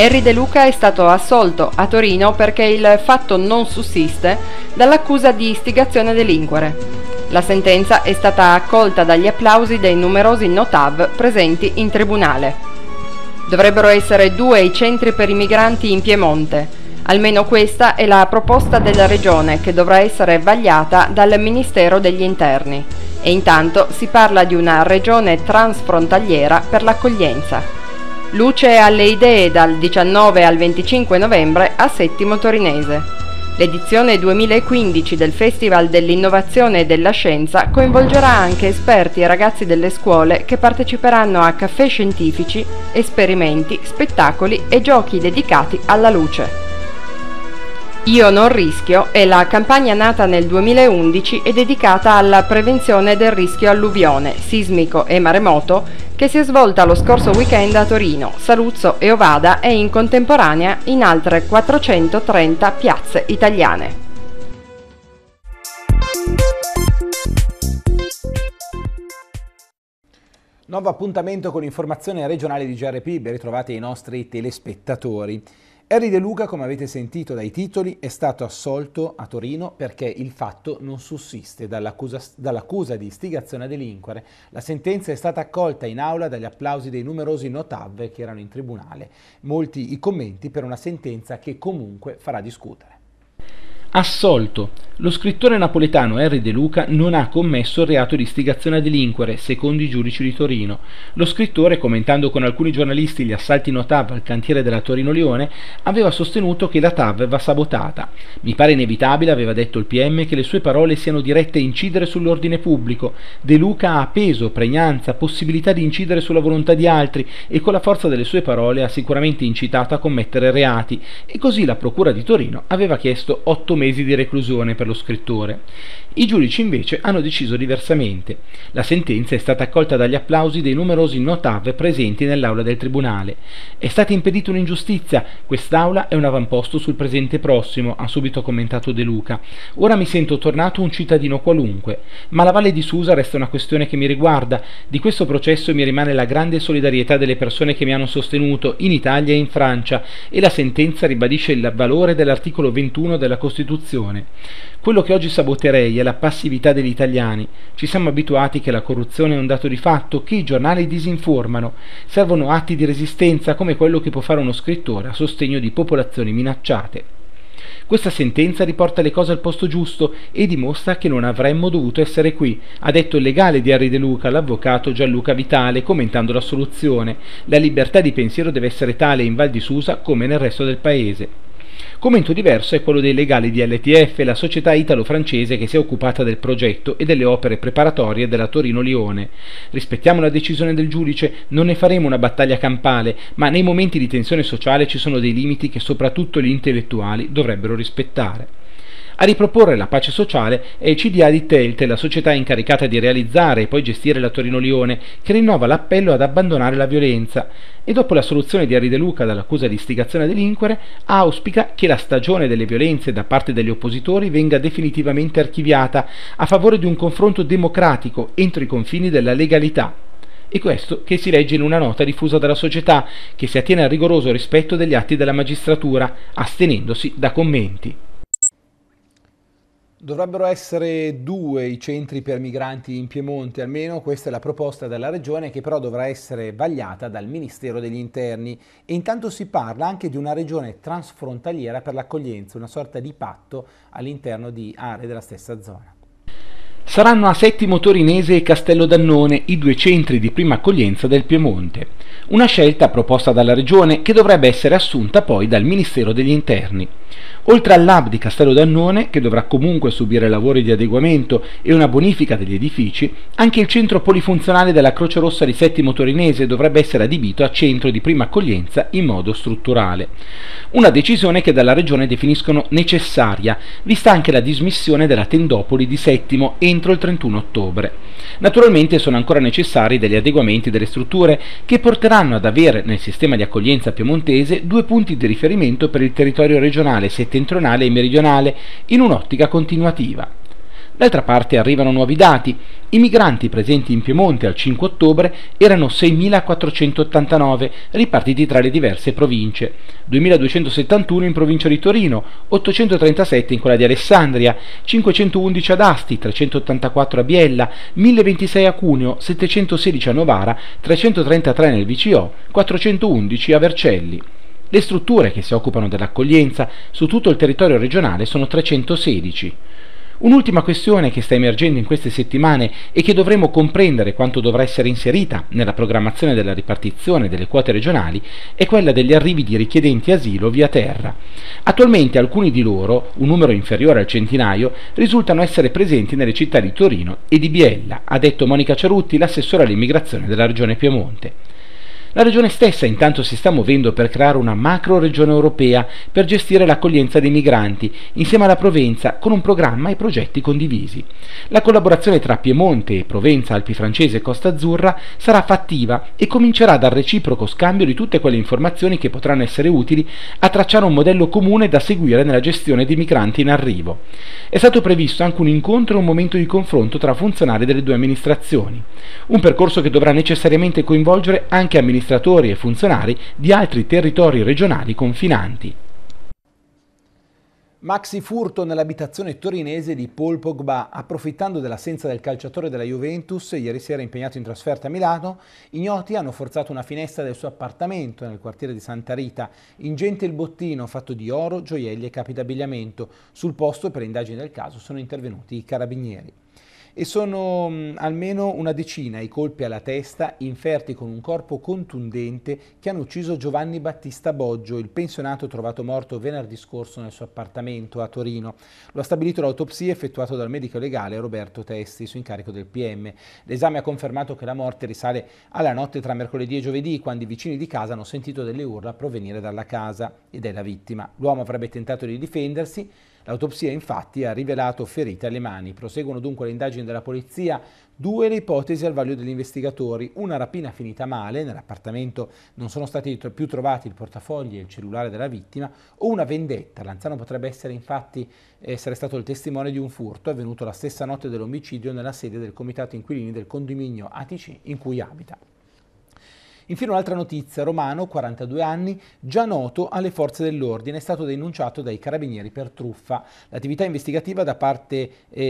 Erri De Luca è stato assolto a Torino perché il fatto non sussiste dall'accusa di istigazione a delinquere. La sentenza è stata accolta dagli applausi dei numerosi notav presenti in tribunale. Dovrebbero essere 2 i centri per i migranti in Piemonte. Almeno questa è la proposta della Regione, che dovrà essere vagliata dal Ministero degli Interni. E intanto si parla di una regione transfrontaliera per l'accoglienza. Luce alle idee dal 19 al 25 novembre a Settimo Torinese. L'edizione 2015 del Festival dell'Innovazione e della Scienza coinvolgerà anche esperti e ragazzi delle scuole che parteciperanno a caffè scientifici, esperimenti, spettacoli e giochi dedicati alla luce. Io non rischio è la campagna nata nel 2011 e dedicata alla prevenzione del rischio alluvione, sismico e maremoto che si è svolta lo scorso weekend a Torino, Saluzzo e Ovada e in contemporanea in altre 430 piazze italiane. Nuovo appuntamento con l'informazione regionale di GRP, ben ritrovati ai nostri telespettatori. Erri De Luca, come avete sentito dai titoli, è stato assolto a Torino perché il fatto non sussiste dall'accusa di istigazione a delinquere. La sentenza è stata accolta in aula dagli applausi dei numerosi notav che erano in tribunale. Molti i commenti per una sentenza che comunque farà discutere. Assolto. Lo scrittore napoletano Erri De Luca non ha commesso il reato di istigazione a delinquere, secondo i giudici di Torino. Lo scrittore, commentando con alcuni giornalisti gli assalti notav al cantiere della Torino-Lione, aveva sostenuto che la TAV va sabotata. Mi pare inevitabile, aveva detto il PM, che le sue parole siano dirette a incidere sull'ordine pubblico. De Luca ha peso, pregnanza, possibilità di incidere sulla volontà di altri e con la forza delle sue parole ha sicuramente incitato a commettere reati, e così la Procura di Torino aveva chiesto 8 mesi di reclusione per lo scrittore. I giudici invece hanno deciso diversamente. La sentenza è stata accolta dagli applausi dei numerosi notav presenti nell'aula del tribunale. È stata impedita un'ingiustizia, quest'aula è un avamposto sul presente prossimo, ha subito commentato De Luca. Ora mi sento tornato un cittadino qualunque, ma la Valle di Susa resta una questione che mi riguarda. Di questo processo mi rimane la grande solidarietà delle persone che mi hanno sostenuto in Italia e in Francia, e la sentenza ribadisce il valore dell'articolo 21 della Costituzione. Quello che oggi saboterei è la passività degli italiani. Ci siamo abituati che la corruzione è un dato di fatto, che i giornali disinformano. Servono atti di resistenza come quello che può fare uno scrittore a sostegno di popolazioni minacciate. Questa sentenza riporta le cose al posto giusto e dimostra che non avremmo dovuto essere qui, ha detto il legale di Erri De Luca, l'avvocato Gianluca Vitale, commentando la soluzione. La libertà di pensiero deve essere tale in Val di Susa come nel resto del paese. Commento diverso è quello dei legali di LTF, la società italo-francese che si è occupata del progetto e delle opere preparatorie della Torino-Lione. Rispettiamo la decisione del giudice, non ne faremo una battaglia campale, ma nei momenti di tensione sociale ci sono dei limiti che soprattutto gli intellettuali dovrebbero rispettare. A riproporre la pace sociale è il CDA di Telte, la società incaricata di realizzare e poi gestire la Torino-Lione, che rinnova l'appello ad abbandonare la violenza e dopo la soluzione di Erri De Luca dall'accusa di istigazione a delinquere auspica che la stagione delle violenze da parte degli oppositori venga definitivamente archiviata a favore di un confronto democratico entro i confini della legalità. E questo che si legge in una nota diffusa dalla società, che si attiene al rigoroso rispetto degli atti della magistratura, astenendosi da commenti. Dovrebbero essere 2 i centri per migranti in Piemonte, almeno questa è la proposta della Regione, che però dovrà essere vagliata dal Ministero degli Interni. E intanto si parla anche di una regione transfrontaliera per l'accoglienza, una sorta di patto all'interno di aree della stessa zona. Saranno a Settimo Torinese e Castello d'Annone i 2 centri di prima accoglienza del Piemonte. Una scelta proposta dalla Regione che dovrebbe essere assunta poi dal Ministero degli Interni. Oltre all'hub di Castello d'Annone, che dovrà comunque subire lavori di adeguamento e una bonifica degli edifici, anche il centro polifunzionale della Croce Rossa di Settimo Torinese dovrebbe essere adibito a centro di prima accoglienza in modo strutturale. Una decisione che dalla Regione definiscono necessaria, vista anche la dismissione della tendopoli di Settimo entro il 31 ottobre. Naturalmente sono ancora necessari degli adeguamenti delle strutture che porteranno ad avere nel sistema di accoglienza piemontese 2 punti di riferimento per il territorio regionale settentrionale e meridionale in un'ottica continuativa. D'altra parte arrivano nuovi dati. I migranti presenti in Piemonte al 5 ottobre erano 6.489, ripartiti tra le diverse province. 2.271 in provincia di Torino, 837 in quella di Alessandria, 511 ad Asti, 384 a Biella, 1.026 a Cuneo, 716 a Novara, 333 nel VCO, 411 a Vercelli. Le strutture che si occupano dell'accoglienza su tutto il territorio regionale sono 316. Un'ultima questione che sta emergendo in queste settimane e che dovremo comprendere quanto dovrà essere inserita nella programmazione della ripartizione delle quote regionali è quella degli arrivi di richiedenti asilo via terra. Attualmente alcuni di loro, un numero inferiore al centinaio, risultano essere presenti nelle città di Torino e di Biella, ha detto Monica Ciarutti, l'assessore all'immigrazione della Regione Piemonte. La Regione stessa intanto si sta muovendo per creare una macro regione europea per gestire l'accoglienza dei migranti, insieme alla Provenza, con un programma e progetti condivisi. La collaborazione tra Piemonte, Provenza, Alpi Francese e Costa Azzurra sarà fattiva e comincerà dal reciproco scambio di tutte quelle informazioni che potranno essere utili a tracciare un modello comune da seguire nella gestione dei migranti in arrivo. È stato previsto anche un incontro e un momento di confronto tra funzionari delle due amministrazioni. Un percorso che dovrà necessariamente coinvolgere anche amministratori e funzionari di altri territori regionali confinanti. Maxi furto nell'abitazione torinese di Paul Pogba. Approfittando dell'assenza del calciatore della Juventus, ieri sera impegnato in trasferta a Milano, ignoti hanno forzato una finestra del suo appartamento nel quartiere di Santa Rita. Ingente il bottino fatto di oro, gioielli e capi d'abbigliamento. Sul posto, per indagini del caso, sono intervenuti i carabinieri. E sono almeno una decina i colpi alla testa inferti con un corpo contundente che hanno ucciso Giovanni Battista Boggio, il pensionato trovato morto venerdì scorso nel suo appartamento a Torino. Lo ha stabilito l'autopsia effettuata dal medico legale Roberto Testi su incarico del PM. L'esame ha confermato che la morte risale alla notte tra mercoledì e giovedì, quando i vicini di casa hanno sentito delle urla provenire dalla casa ed è la vittima. L'uomo avrebbe tentato di difendersi. L'autopsia infatti ha rivelato ferite alle mani. Proseguono dunque le indagini della polizia. Due le ipotesi al vaglio degli investigatori: una rapina finita male, nell'appartamento non sono stati più trovati il portafogli e il cellulare della vittima, o una vendetta. L'anziano potrebbe essere stato il testimone di un furto avvenuto la stessa notte dell'omicidio nella sede del comitato inquilini del condominio ATC in cui abita. Infine un'altra notizia: Romano, 42 anni, già noto alle forze dell'ordine, è stato denunciato dai carabinieri per truffa. L'attività investigativa parte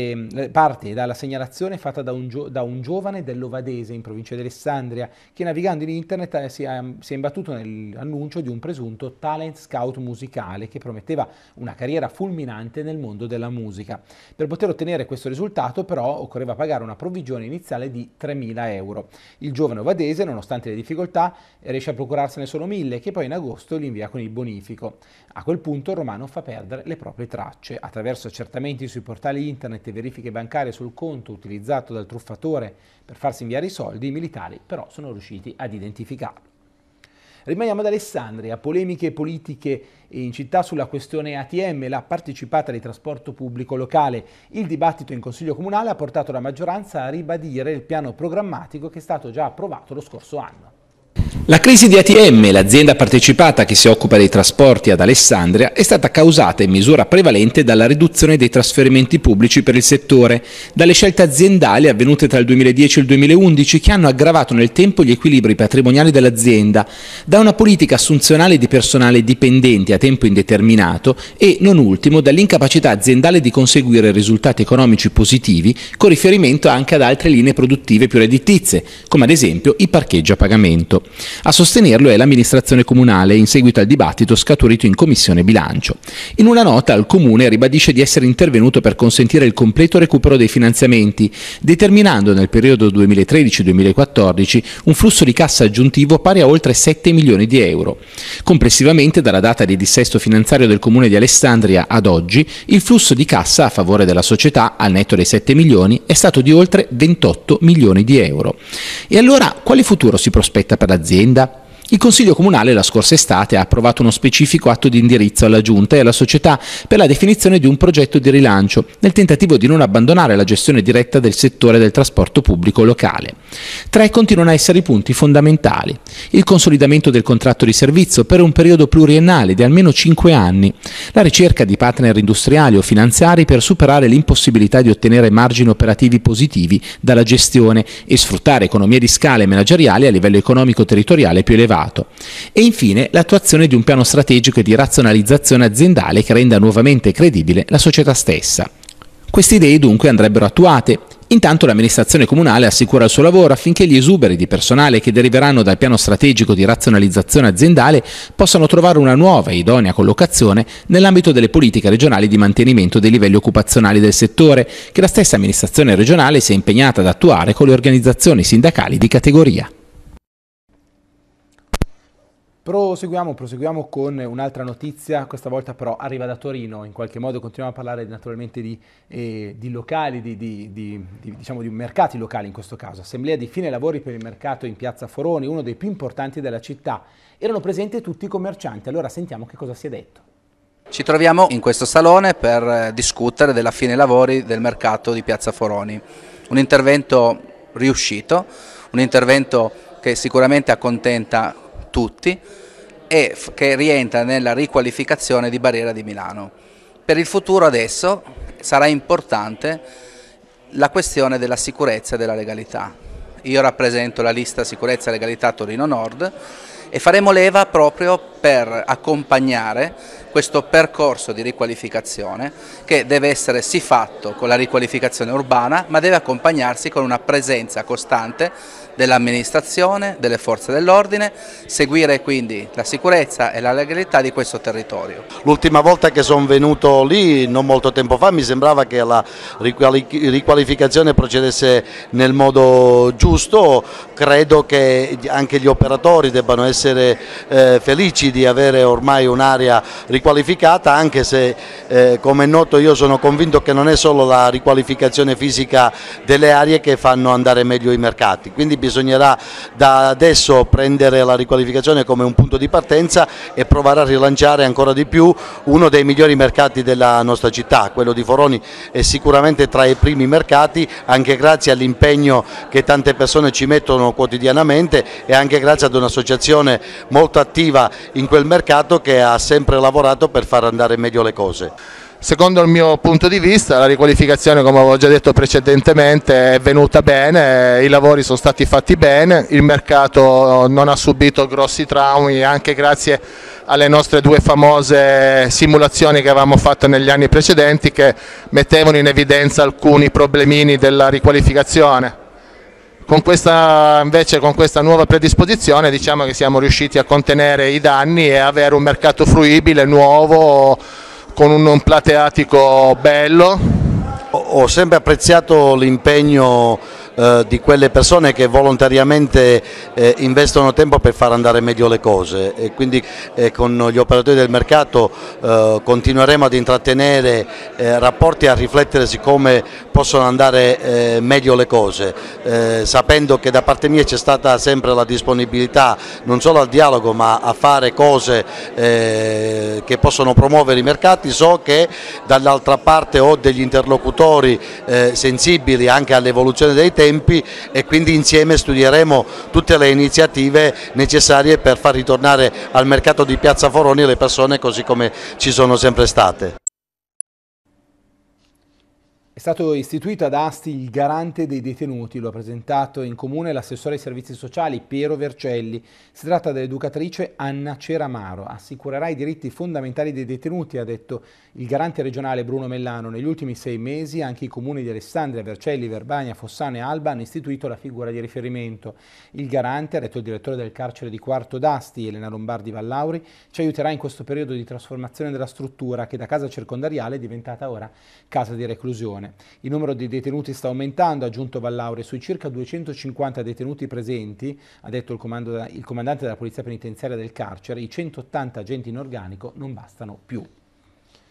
dalla segnalazione fatta da un giovane dell'Ovadese in provincia di Alessandria che, navigando in internet, si è imbattuto nell'annuncio di un presunto talent scout musicale che prometteva una carriera fulminante nel mondo della musica. Per poter ottenere questo risultato però occorreva pagare una provvigione iniziale di 3.000 euro. Il giovane Ovadese, nonostante le difficoltà, riesce a procurarsene solo 1.000 che poi in agosto li invia con il bonifico. A quel punto il Romano fa perdere le proprie tracce. Attraverso accertamenti sui portali internet e verifiche bancarie sul conto utilizzato dal truffatore per farsi inviare i soldi, i militari però sono riusciti ad identificarlo. Rimaniamo ad Alessandria, polemiche politiche in città sulla questione ATM, la partecipata di trasporto pubblico locale. Il dibattito in Consiglio Comunale ha portato la maggioranza a ribadire il piano programmatico che è stato già approvato lo scorso anno. La crisi di ATM, l'azienda partecipata che si occupa dei trasporti ad Alessandria, è stata causata in misura prevalente dalla riduzione dei trasferimenti pubblici per il settore, dalle scelte aziendali avvenute tra il 2010 e il 2011 che hanno aggravato nel tempo gli equilibri patrimoniali dell'azienda, da una politica assunzionale di personale dipendente a tempo indeterminato e, non ultimo, dall'incapacità aziendale di conseguire risultati economici positivi con riferimento anche ad altre linee produttive più redditizie, come ad esempio i parcheggi a pagamento. A sostenerlo è l'amministrazione comunale in seguito al dibattito scaturito in Commissione Bilancio. In una nota il Comune ribadisce di essere intervenuto per consentire il completo recupero dei finanziamenti, determinando nel periodo 2013-2014 un flusso di cassa aggiuntivo pari a oltre 7 milioni di euro. Complessivamente, dalla data di dissesto finanziario del Comune di Alessandria ad oggi, il flusso di cassa a favore della società, al netto dei 7 milioni, è stato di oltre 28 milioni di euro. E allora, quale futuro si prospetta per l'azienda? Il Consiglio Comunale la scorsa estate ha approvato uno specifico atto di indirizzo alla Giunta e alla società per la definizione di un progetto di rilancio, nel tentativo di non abbandonare la gestione diretta del settore del trasporto pubblico locale. 3 continuano a essere i punti fondamentali. Il consolidamento del contratto di servizio per un periodo pluriennale di almeno 5 anni, la ricerca di partner industriali o finanziari per superare l'impossibilità di ottenere margini operativi positivi dalla gestione e sfruttare economie di scala e manageriali a livello economico territoriale più elevato. E infine l'attuazione di un piano strategico di razionalizzazione aziendale che renda nuovamente credibile la società stessa. Queste idee dunque andrebbero attuate. Intanto l'amministrazione comunale assicura il suo lavoro affinché gli esuberi di personale che deriveranno dal piano strategico di razionalizzazione aziendale possano trovare una nuova e idonea collocazione nell'ambito delle politiche regionali di mantenimento dei livelli occupazionali del settore, che la stessa amministrazione regionale si è impegnata ad attuare con le organizzazioni sindacali di categoria. Proseguiamo con un'altra notizia, questa volta però arriva da Torino. In qualche modo continuiamo a parlare naturalmente di locali, diciamo di mercati locali in questo caso. Assemblea di fine lavori per il mercato in Piazza Foroni, uno dei più importanti della città. Erano presenti tutti i commercianti, allora sentiamo che cosa si è detto. Ci troviamo in questo salone per discutere della fine lavori del mercato di Piazza Foroni. Un intervento riuscito, un intervento che sicuramente accontenta tutti e che rientra nella riqualificazione di Barriera di Milano. Per il futuro adesso sarà importante la questione della sicurezza e della legalità. Io rappresento la lista Sicurezza e Legalità Torino Nord e faremo leva proprio per accompagnare questo percorso di riqualificazione che deve essere sì fatto con la riqualificazione urbana, ma deve accompagnarsi con una presenza costante dell'amministrazione, delle forze dell'ordine, seguire quindi la sicurezza e la legalità di questo territorio. L'ultima volta che sono venuto lì, non molto tempo fa, mi sembrava che la riqualificazione procedesse nel modo giusto. Credo che anche gli operatori debbano essere felici di avere ormai un'area riqualificata, anche se come è noto io sono convinto che non è solo la riqualificazione fisica delle aree che fanno andare meglio i mercati, quindi bisognerà da adesso prendere la riqualificazione come un punto di partenza e provare a rilanciare ancora di più uno dei migliori mercati della nostra città. Quello di Foroni è sicuramente tra i primi mercati, anche grazie all'impegno che tante persone ci mettono quotidianamente e anche grazie ad un'associazione molto attiva in quel mercato che ha sempre lavorato per far andare meglio le cose. Secondo il mio punto di vista la riqualificazione, come avevo già detto precedentemente, è venuta bene, i lavori sono stati fatti bene, il mercato non ha subito grossi traumi anche grazie alle nostre 2 famose simulazioni che avevamo fatto negli anni precedenti che mettevano in evidenza alcuni problemini della riqualificazione. Invece con questa nuova predisposizione diciamo che siamo riusciti a contenere i danni e avere un mercato fruibile, nuovo, con un plateatico bello. Ho sempre apprezzato l'impegno di quelle persone che volontariamente investono tempo per far andare meglio le cose e quindi con gli operatori del mercato continueremo ad intrattenere rapporti e a riflettere su come possono andare meglio le cose, sapendo che da parte mia c'è stata sempre la disponibilità non solo al dialogo ma a fare cose che possono promuovere i mercati. So che dall'altra parte ho degli interlocutori sensibili anche all'evoluzione dei tempi e quindi insieme studieremo tutte le iniziative necessarie per far ritornare al mercato di Piazza Foroni le persone così come ci sono sempre state. È stato istituito ad Asti il garante dei detenuti, lo ha presentato in comune l'assessore ai servizi sociali Piero Vercelli. Si tratta dell'educatrice Anna Ceramaro. Assicurerà i diritti fondamentali dei detenuti, ha detto il garante regionale Bruno Mellano. Negli ultimi 6 mesi anche i comuni di Alessandria, Vercelli, Verbania, Fossano e Alba hanno istituito la figura di riferimento. Il garante, ha detto il direttore del carcere di Quarto d'Asti, Elena Lombardi Vallauri, ci aiuterà in questo periodo di trasformazione della struttura che da casa circondariale è diventata ora casa di reclusione. Il numero di detenuti sta aumentando, ha aggiunto Vallauri. Sui circa 250 detenuti presenti, ha detto il comandante della Polizia Penitenziaria del carcere, i 180 agenti in organico non bastano più.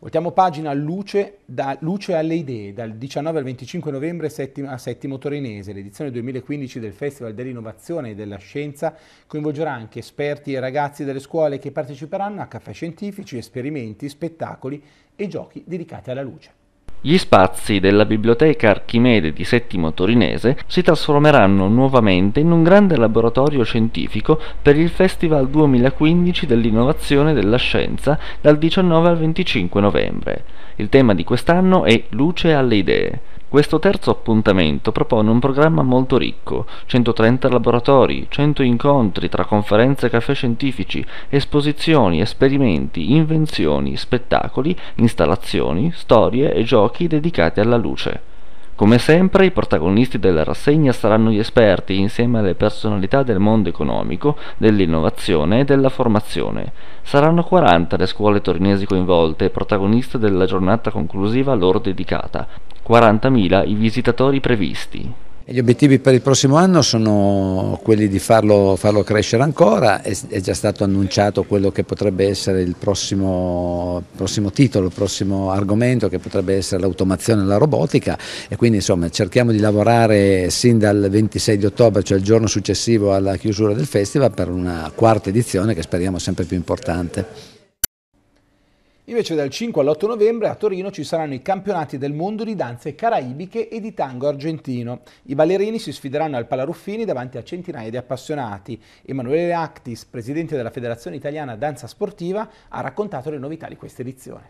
Voltiamo pagina, Luce alle idee, dal 19 al 25 novembre a Settimo Torinese. L'edizione 2015 del Festival dell'Innovazione e della Scienza coinvolgerà anche esperti e ragazzi delle scuole che parteciperanno a caffè scientifici, esperimenti, spettacoli e giochi dedicati alla luce. Gli spazi della Biblioteca Archimede di Settimo Torinese si trasformeranno nuovamente in un grande laboratorio scientifico per il Festival 2015 dell'Innovazione e della Scienza dal 19 al 25 novembre. Il tema di quest'anno è Luce alle idee. Questo terzo appuntamento propone un programma molto ricco, 130 laboratori, 100 incontri tra conferenze e caffè scientifici, esposizioni, esperimenti, invenzioni, spettacoli, installazioni, storie e giochi dedicati alla luce. Come sempre, i protagonisti della rassegna saranno gli esperti insieme alle personalità del mondo economico, dell'innovazione e della formazione. Saranno 40 le scuole torinesi coinvolte e protagoniste della giornata conclusiva loro dedicata. 40.000 i visitatori previsti. Gli obiettivi per il prossimo anno sono quelli di farlo crescere ancora. È già stato annunciato quello che potrebbe essere il prossimo titolo, il prossimo argomento, che potrebbe essere l'automazione e la robotica, e quindi insomma cerchiamo di lavorare sin dal 26 di ottobre, cioè il giorno successivo alla chiusura del festival, per una quarta edizione che speriamo sempre più importante. Invece dal 5 all'8 novembre a Torino ci saranno i campionati del mondo di danze caraibiche e di tango argentino. I ballerini si sfideranno al Palaruffini davanti a centinaia di appassionati. Emanuele Actis, presidente della Federazione Italiana Danza Sportiva, ha raccontato le novità di questa edizione.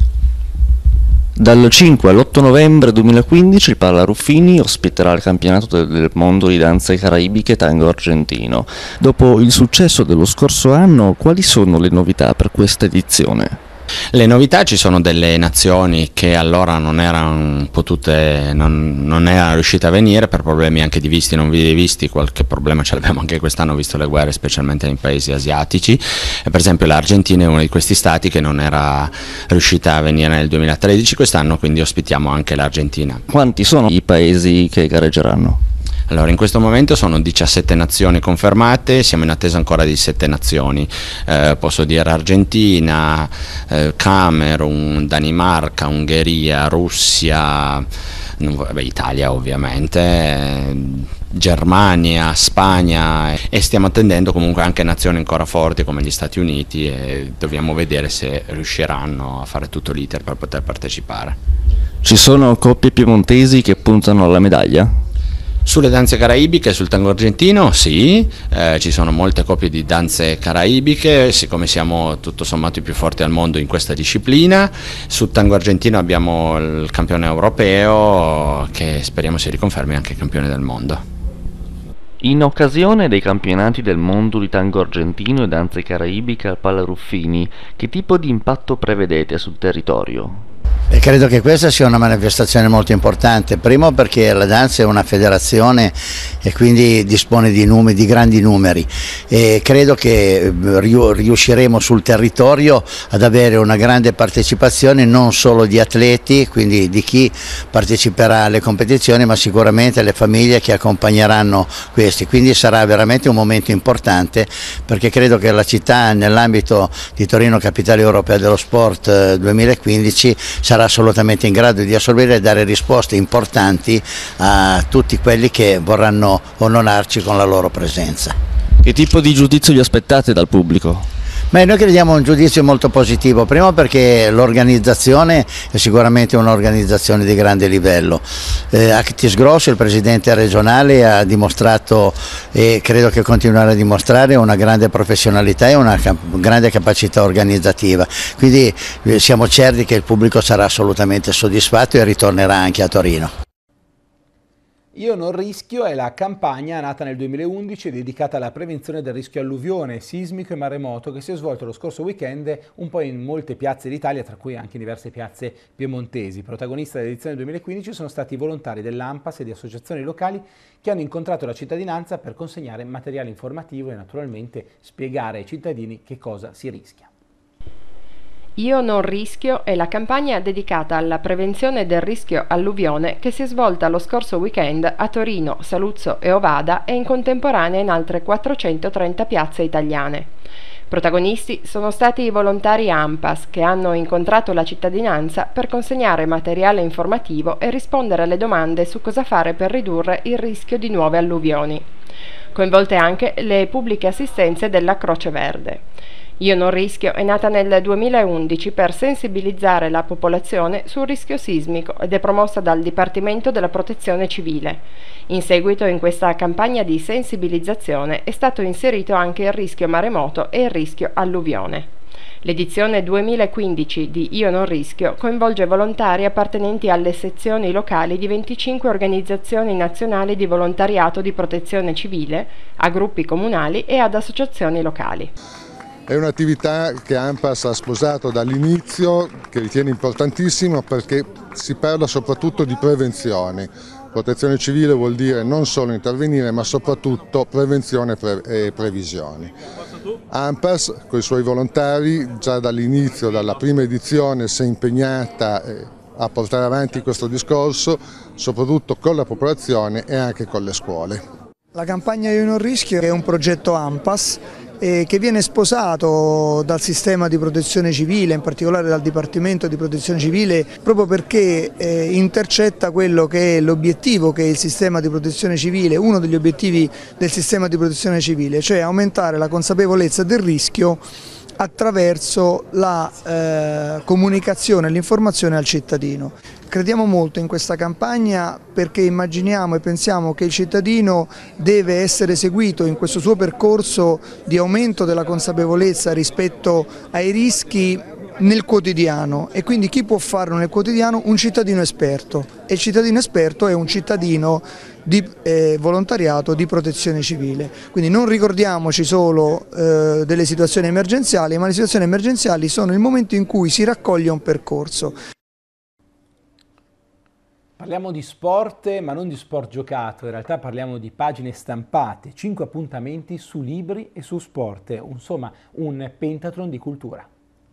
Dal 5 all'8 novembre 2015 il Palaruffini ospiterà il campionato del mondo di danze caraibiche e tango argentino. Dopo il successo dello scorso anno, quali sono le novità per questa edizione? Le novità: ci sono delle nazioni che allora non erano riuscite a venire per problemi anche di visti e non visti. Qualche problema ce l'abbiamo anche quest'anno, visto le guerre, specialmente nei paesi asiatici. E per esempio l'Argentina è uno di questi stati che non era riuscita a venire nel 2013, quest'anno quindi ospitiamo anche l'Argentina. Quanti sono i paesi che gareggeranno? Allora, in questo momento sono 17 nazioni confermate, siamo in attesa ancora di 7 nazioni, posso dire Argentina, Camerun, Danimarca, Ungheria, Russia, Italia ovviamente, Germania, Spagna, e stiamo attendendo comunque anche nazioni ancora forti come gli Stati Uniti, e dobbiamo vedere se riusciranno a fare tutto l'iter per poter partecipare. Ci sono coppie piemontesi che puntano alla medaglia? Sulle danze caraibiche e sul tango argentino sì, ci sono molte coppie di danze caraibiche, siccome siamo tutto sommato i più forti al mondo in questa disciplina. Sul tango argentino abbiamo il campione europeo, che speriamo si riconfermi anche campione del mondo. In occasione dei campionati del mondo di tango argentino e danze caraibiche al Palaruffini, che tipo di impatto prevedete sul territorio? E credo che questa sia una manifestazione molto importante, primo perché la danza è una federazione e quindi dispone di grandi numeri, e credo che riusciremo sul territorio ad avere una grande partecipazione non solo di atleti, quindi di chi parteciperà alle competizioni, ma sicuramente le famiglie che accompagneranno questi, quindi sarà veramente un momento importante, perché credo che la città, nell'ambito di Torino Capitale Europea dello Sport 2015, sarà assolutamente in grado di assorbire e dare risposte importanti a tutti quelli che vorranno onorarci con la loro presenza. Che tipo di giudizio vi aspettate dal pubblico? Beh, noi crediamo un giudizio molto positivo, primo perché l'organizzazione è sicuramente un'organizzazione di grande livello. Actis Grosso, il presidente regionale, ha dimostrato, e credo che continuerà a dimostrare, una grande professionalità e una grande capacità organizzativa, quindi siamo certi che il pubblico sarà assolutamente soddisfatto e ritornerà anche a Torino. Io non rischio è la campagna nata nel 2011 dedicata alla prevenzione del rischio alluvione, sismico e maremoto, che si è svolto lo scorso weekend un po' in molte piazze d'Italia, tra cui anche in diverse piazze piemontesi. Protagonisti dell'edizione 2015 sono stati i volontari dell'ANPAS e di associazioni locali che hanno incontrato la cittadinanza per consegnare materiale informativo e naturalmente spiegare ai cittadini che cosa si rischia. Io non rischio è la campagna dedicata alla prevenzione del rischio alluvione che si è svolta lo scorso weekend a Torino, Saluzzo e Ovada e in contemporanea in altre 430 piazze italiane. Protagonisti sono stati i volontari ANPAS che hanno incontrato la cittadinanza per consegnare materiale informativo e rispondere alle domande su cosa fare per ridurre il rischio di nuove alluvioni. Coinvolte anche le pubbliche assistenze della Croce Verde. Io non rischio è nata nel 2011 per sensibilizzare la popolazione sul rischio sismico ed è promossa dal Dipartimento della Protezione Civile. In seguito in questa campagna di sensibilizzazione è stato inserito anche il rischio maremoto e il rischio alluvione. L'edizione 2015 di Io non rischio coinvolge volontari appartenenti alle sezioni locali di 25 organizzazioni nazionali di volontariato di protezione civile, a gruppi comunali e ad associazioni locali. È un'attività che ANPAS ha sposato dall'inizio, che ritiene importantissima perché si parla soprattutto di prevenzione. Protezione civile vuol dire non solo intervenire, ma soprattutto prevenzione e previsioni. ANPAS con i suoi volontari già dall'inizio, dalla prima edizione, si è impegnata a portare avanti questo discorso, soprattutto con la popolazione e anche con le scuole. La campagna Io non rischio è un progetto ANPAS che viene sposato dal sistema di protezione civile, in particolare dal Dipartimento di Protezione Civile, proprio perché intercetta quello che è l'obiettivo che il sistema di protezione civile, uno degli obiettivi del sistema di protezione civile, cioè aumentare la consapevolezza del rischio attraverso la comunicazione e l'informazione al cittadino. Crediamo molto in questa campagna perché immaginiamo e pensiamo che il cittadino deve essere seguito in questo suo percorso di aumento della consapevolezza rispetto ai rischi nel quotidiano, e quindi chi può farlo nel quotidiano? Un cittadino esperto, e il cittadino esperto è un cittadino di volontariato di protezione civile. Quindi non ricordiamoci solo delle situazioni emergenziali, ma le situazioni emergenziali sono il momento in cui si raccoglie un percorso. Parliamo di sport, ma non di sport giocato, in realtà parliamo di pagine stampate, 5 appuntamenti su libri e su sport, insomma un pentathlon di cultura.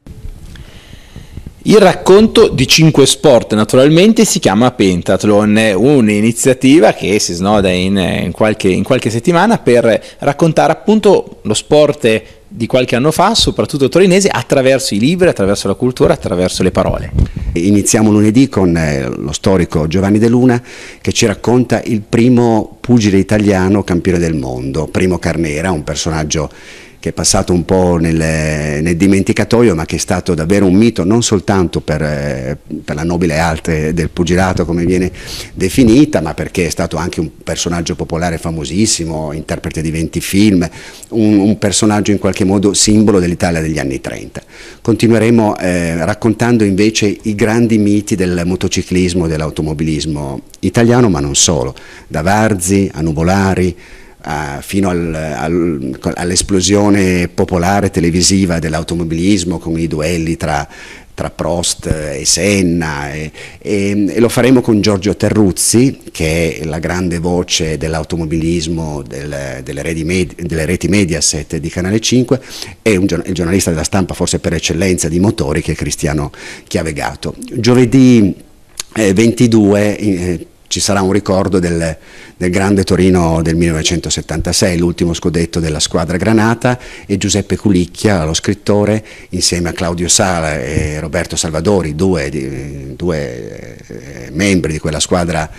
Il racconto di 5 sport naturalmente si chiama Pentathlon, è un'iniziativa che si snoda in qualche settimana per raccontare appunto lo sport di qualche anno fa, soprattutto torinese, attraverso i libri, attraverso la cultura, attraverso le parole. Iniziamo lunedì con lo storico Giovanni De Luna che ci racconta il primo pugile italiano campione del mondo, Primo Carnera, un personaggio che è passato un po' nel dimenticatoio, ma che è stato davvero un mito non soltanto per la nobile arte del pugilato come viene definita, ma perché è stato anche un personaggio popolare famosissimo, interprete di 20 film, un personaggio in qualche modo simbolo dell'Italia degli anni 30. Continueremo raccontando invece i grandi miti del motociclismo e dell'automobilismo italiano, ma non solo, da Varzi a Nuvolari, fino all'esplosione popolare televisiva dell'automobilismo con i duelli tra Prost e Senna, e lo faremo con Giorgio Terruzzi, che è la grande voce dell'automobilismo delle reti Mediaset di Canale 5, e il giornalista della stampa forse per eccellenza di motori, che è Cristiano Chiavegato. Giovedì 22 ci sarà un ricordo del grande Torino del 1976, l'ultimo scudetto della squadra granata, e Giuseppe Culicchia, lo scrittore, insieme a Claudio Sala e Roberto Salvadori, due membri di quella squadra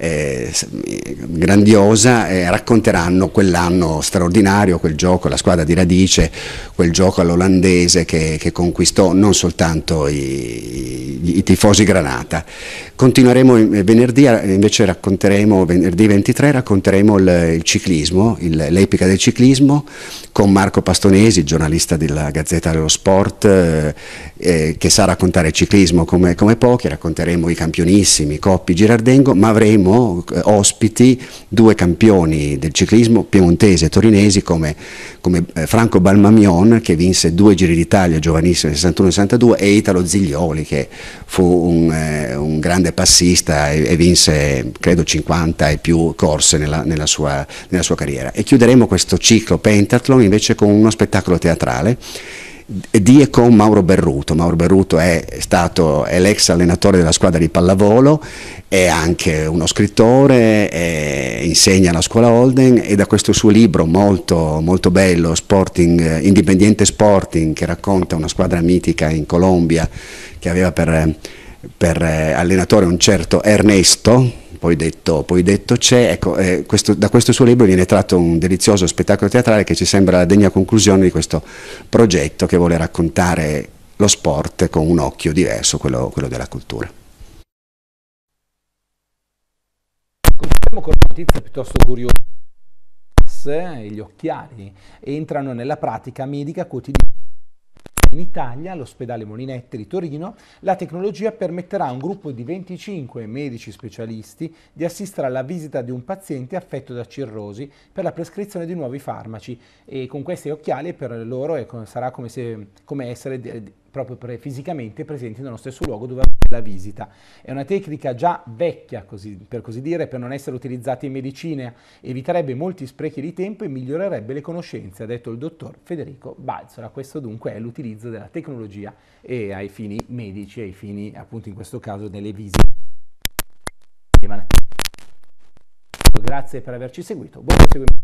grandiosa, racconteranno quell'anno straordinario, quel gioco, la squadra di Radice, quel gioco all'olandese che conquistò non soltanto i tifosi granata. Continueremo venerdì, invece venerdì 23 racconteremo il ciclismo, l'epica del ciclismo, con Marco Pastonesi, giornalista della Gazzetta dello Sport, che sa raccontare il ciclismo come pochi. Racconteremo i campionissimi, Coppi, Girardengo, ma avremo ospiti 2 campioni del ciclismo piemontesi e torinesi come Franco Balmamion, che vinse 2 Giri d'Italia giovanissimo nel 61-62, e Italo Ziglioli, che fu un grande passista e vinse credo 50 e più corse nella sua carriera. E chiuderemo questo ciclo Pentathlon invece con uno spettacolo teatrale di e con Mauro Berruto. Mauro Berruto è l'ex allenatore della squadra di pallavolo, è anche uno scrittore, insegna alla scuola Holden, e da questo suo libro molto, molto bello, Sporting, Independiente Sporting, che racconta una squadra mitica in Colombia che aveva per allenatore un certo Ernesto, poi detto Che, ecco, da questo suo libro viene tratto un delizioso spettacolo teatrale che ci sembra la degna conclusione di questo progetto che vuole raccontare lo sport con un occhio diverso, quello della cultura. Cominciamo con una notizia piuttosto curiosa. Gli occhiali entrano nella pratica medica quotidiana. In Italia, all'ospedale Molinette di Torino, la tecnologia permetterà a un gruppo di 25 medici specialisti di assistere alla visita di un paziente affetto da cirrosi per la prescrizione di nuovi farmaci, e con questi occhiali per loro sarà come essere proprio fisicamente presenti nello stesso luogo dove avviene la visita. È una tecnica già vecchia, per così dire, per non essere utilizzata in medicina, eviterebbe molti sprechi di tempo e migliorerebbe le conoscenze, ha detto il dottor Federico Balzola. Questo dunque è l'utilizzo della tecnologia e ai fini medici, ai fini appunto in questo caso delle visite. Grazie per averci seguito, buon proseguimento.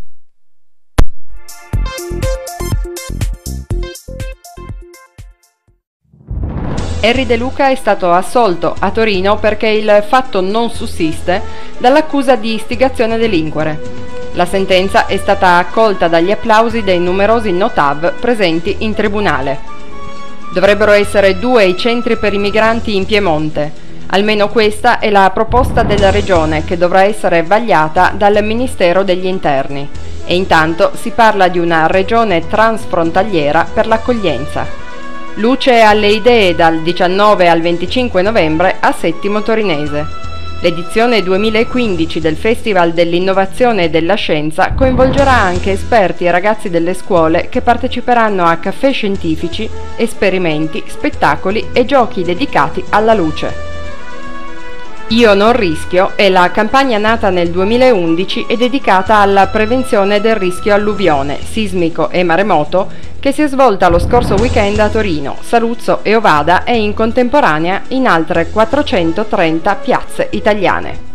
Henry De Luca è stato assolto a Torino perché il fatto non sussiste dall'accusa di istigazione a delinquere. La sentenza è stata accolta dagli applausi dei numerosi notav presenti in tribunale. Dovrebbero essere 2 i centri per i migranti in Piemonte. Almeno questa è la proposta della Regione, che dovrà essere vagliata dal Ministero degli Interni. E intanto si parla di una regione transfrontaliera per l'accoglienza. Luce alle idee dal 19 al 25 novembre a Settimo Torinese. L'edizione 2015 del Festival dell'Innovazione e della Scienza coinvolgerà anche esperti e ragazzi delle scuole che parteciperanno a caffè scientifici, esperimenti, spettacoli e giochi dedicati alla luce. Io non rischio è la campagna nata nel 2011 e dedicata alla prevenzione del rischio alluvione, sismico e maremoto, che si è svolta lo scorso weekend a Torino, Saluzzo e Ovada e in contemporanea in altre 430 piazze italiane.